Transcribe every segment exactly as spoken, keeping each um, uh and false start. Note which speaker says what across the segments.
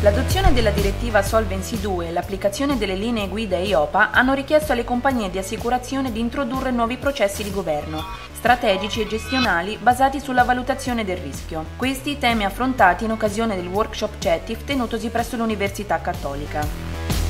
Speaker 1: L'adozione della direttiva Solvency due e l'applicazione delle linee guida E I O P A hanno richiesto alle compagnie di assicurazione di introdurre nuovi processi di governo, strategici e gestionali basati sulla valutazione del rischio. Questi i temi affrontati in occasione del workshop C E T I F tenutosi presso l'Università Cattolica.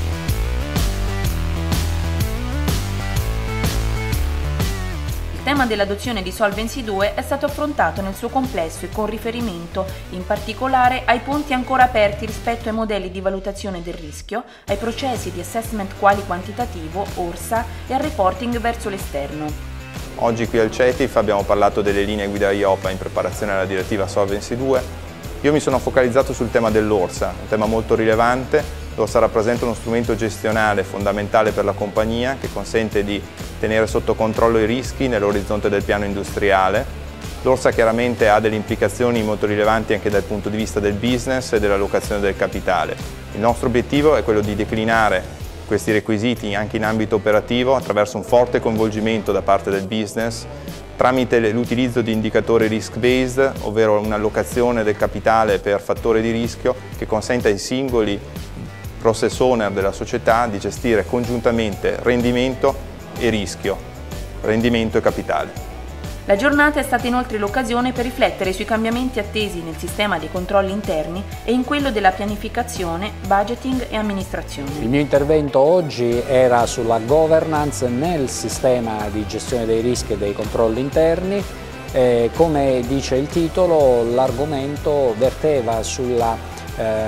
Speaker 1: Il tema dell'adozione di Solvency due è stato affrontato nel suo complesso e con riferimento, in particolare, ai punti ancora aperti rispetto ai modelli di valutazione del rischio, ai processi di assessment quali-quantitativo, ORSA, e al reporting verso l'esterno.
Speaker 2: Oggi qui al C E T I F abbiamo parlato delle linee guida E I O P A in preparazione alla direttiva Solvency due. Io mi sono focalizzato sul tema dell'ORSA, un tema molto rilevante. L'ORSA rappresenta uno strumento gestionale fondamentale per la compagnia che consente di tenere sotto controllo i rischi nell'orizzonte del piano industriale. L'ORSA chiaramente ha delle implicazioni molto rilevanti anche dal punto di vista del business e dell'allocazione del capitale. Il nostro obiettivo è quello di declinare questi requisiti anche in ambito operativo attraverso un forte coinvolgimento da parte del business tramite l'utilizzo di indicatori risk-based, ovvero un'allocazione del capitale per fattore di rischio che consenta ai singoli process owner della società di gestire congiuntamente rendimento e rischio, rendimento e capitale.
Speaker 1: La giornata è stata inoltre l'occasione per riflettere sui cambiamenti attesi nel sistema dei controlli interni e in quello della pianificazione, budgeting e amministrazione.
Speaker 3: Il mio intervento oggi era sulla governance nel sistema di gestione dei rischi e dei controlli interni. Eh, come dice il titolo, l'argomento verteva sulla ehm,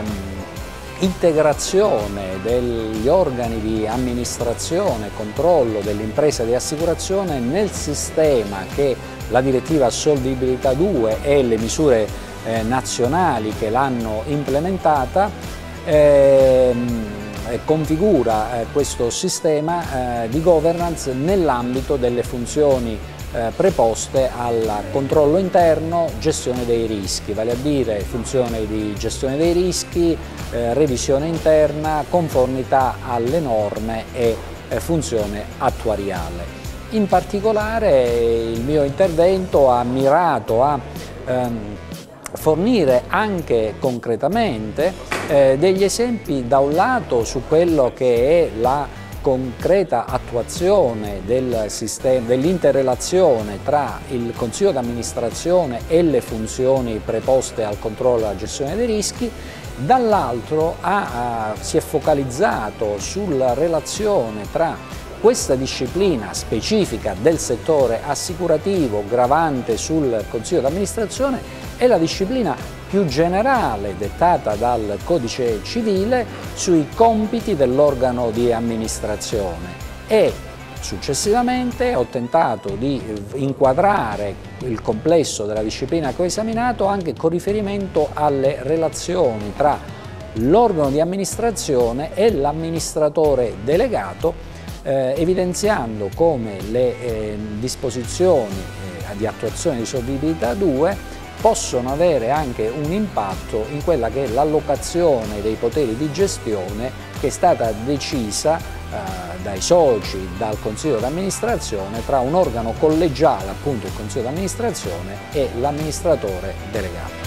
Speaker 3: integrazione degli organi di amministrazione e controllo dell'impresa di assicurazione nel sistema che la direttiva Solvibilità due e le misure eh, nazionali che l'hanno implementata eh, configura eh, questo sistema eh, di governance nell'ambito delle funzioni Eh, preposte al controllo interno, gestione dei rischi, vale a dire funzione di gestione dei rischi, eh, revisione interna, conformità alle norme e eh, funzione attuariale. In particolare il mio intervento ha mirato a ehm, fornire anche concretamente eh, degli esempi da un lato su quello che è la concreta attuazione del sistema, dell'interrelazione tra il Consiglio d'amministrazione e le funzioni preposte al controllo e alla gestione dei rischi, dall'altro si è focalizzato sulla relazione tra questa disciplina specifica del settore assicurativo gravante sul Consiglio d'amministrazione e la disciplina più generale dettata dal Codice Civile sui compiti dell'organo di amministrazione e successivamente ho tentato di inquadrare il complesso della disciplina che ho esaminato anche con riferimento alle relazioni tra l'organo di amministrazione e l'amministratore delegato, eh, evidenziando come le eh, disposizioni eh, di attuazione di Solvibilità due possono avere anche un impatto in quella che è l'allocazione dei poteri di gestione che è stata decisa eh, dai soci, dal Consiglio d'amministrazione, tra un organo collegiale, appunto il Consiglio d'amministrazione, e l'amministratore delegato.